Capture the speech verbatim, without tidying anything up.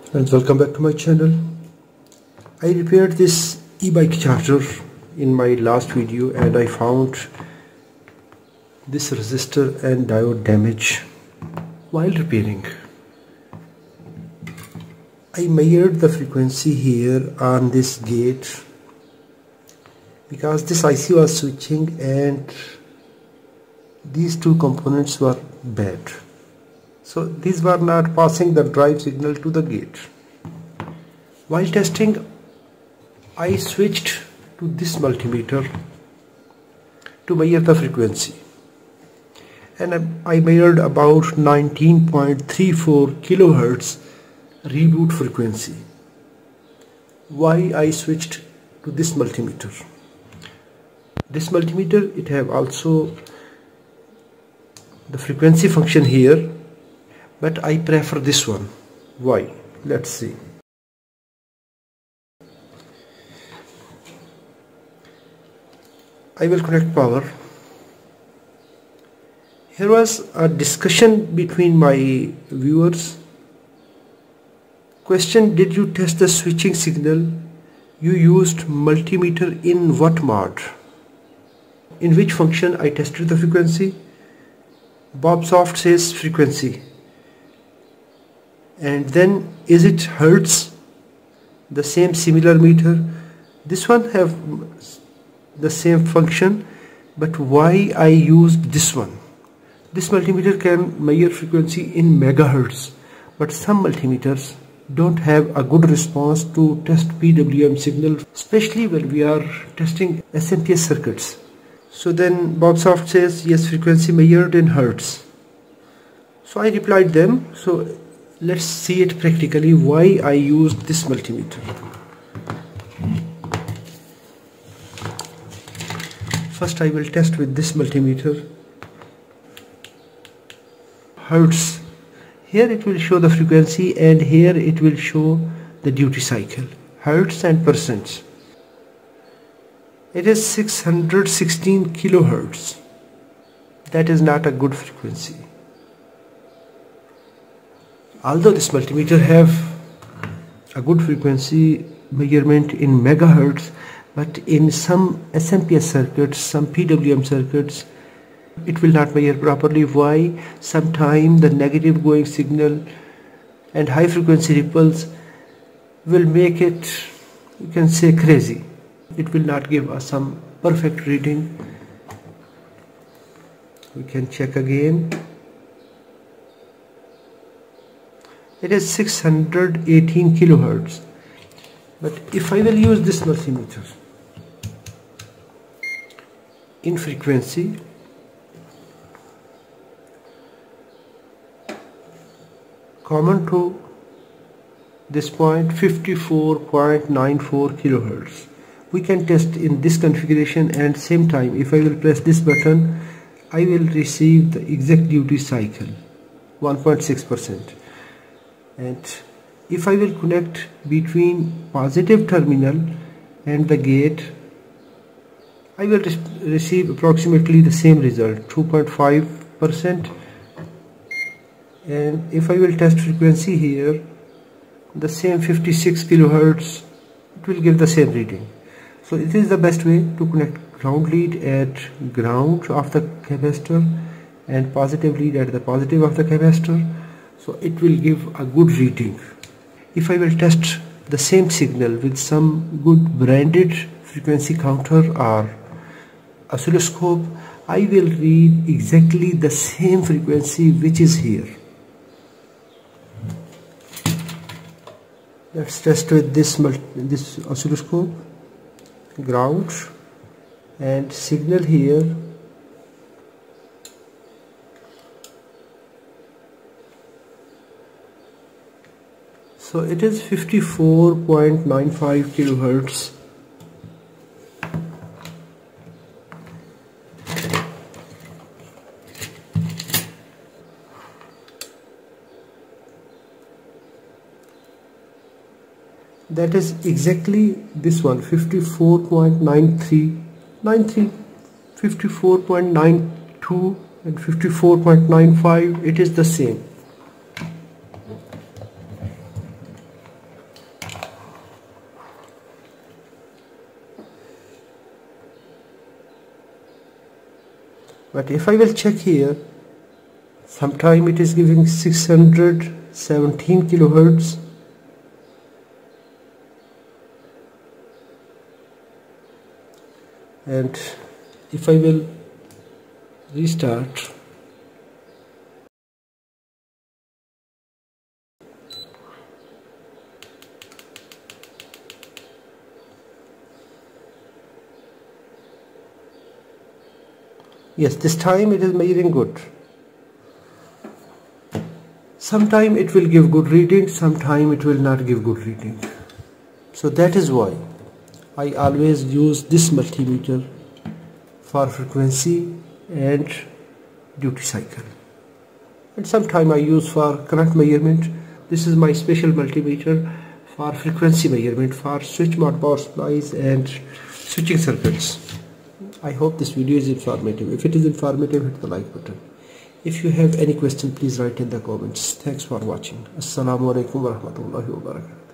And welcome back to my channel. I repaired this e-bike charger in my last video and I found this resistor and diode damage while repairing. I measured the frequency here on this gate because this I C was switching and these two components were bad. So these were not passing the drive signal to the gate. While testing, I switched to this multimeter to measure the frequency. And I measured about nineteen point three four kilohertz reboot frequency. Why I switched to this multimeter? This multimeter, it have also the frequency function here, but I prefer this one. Why? Let's see. I will connect power. Here was a discussion between my viewers. Question: did you test the switching signal? You used multimeter in what mode? In which function I tested the frequency? Bob Soft says frequency. And then is it hertz? The same similar meter. This one have the same function, but why I used this one? This multimeter can measure frequency in megahertz, but some multimeters don't have a good response to test P W M signal, especially when we are testing S M P S circuits. So then Bob Soft says yes, frequency measured in hertz. So I replied them. So let's see it practically why I used this multimeter. First I will test with this multimeter. Hertz. Here it will show the frequency and here it will show the duty cycle. Hertz and percents. It is six hundred sixteen kilohertz. That is not a good frequency. Although this multimeter have a good frequency measurement in megahertz, but in some S M P S circuits, some P W M circuits, it will not measure properly. Why? Sometimes the negative going signal and high frequency ripples will make it, you can say, crazy. It will not give us some perfect reading. We can check again. It is six hundred eighteen kilohertz. But if I will use this multimeter in frequency, common to this point, fifty-four point nine four kilohertz. We can test in this configuration, and same time if I will press this button, I will receive the exact duty cycle, one point six percent. And if I will connect between positive terminal and the gate, I will re receive approximately the same result, two point five percent. And if I will test frequency here, the same fifty-six kilohertz, it will give the same reading. So it is the best way to connect ground lead at ground of the capacitor and positive lead at the positive of the capacitor. So it will give a good reading. If I will test the same signal with some good branded frequency counter or oscilloscope, I will read exactly the same frequency which is here. Let's test with this this oscilloscope, ground and signal here. So it is fifty-four point nine five kilohertz. That is exactly this one, fifty-four point nine three, nine three, fifty-four point nine two and fifty-four point nine five. It is the same. But if I will check here, sometime it is giving six hundred seventeen kilohertz, and if I will restart, yes, this time it is measuring good. Sometime it will give good reading, sometime it will not give good reading. So that is why I always use this multimeter for frequency and duty cycle. And sometime I use for current measurement. This is my special multimeter for frequency measurement for switch mode power supplies and switching circuits. I hope this video is informative. If it is informative, hit the like button. If you have any question, please write in the comments. Thanks for watching. Assalamu alaikum wa rahmatullahi wa barakatuh.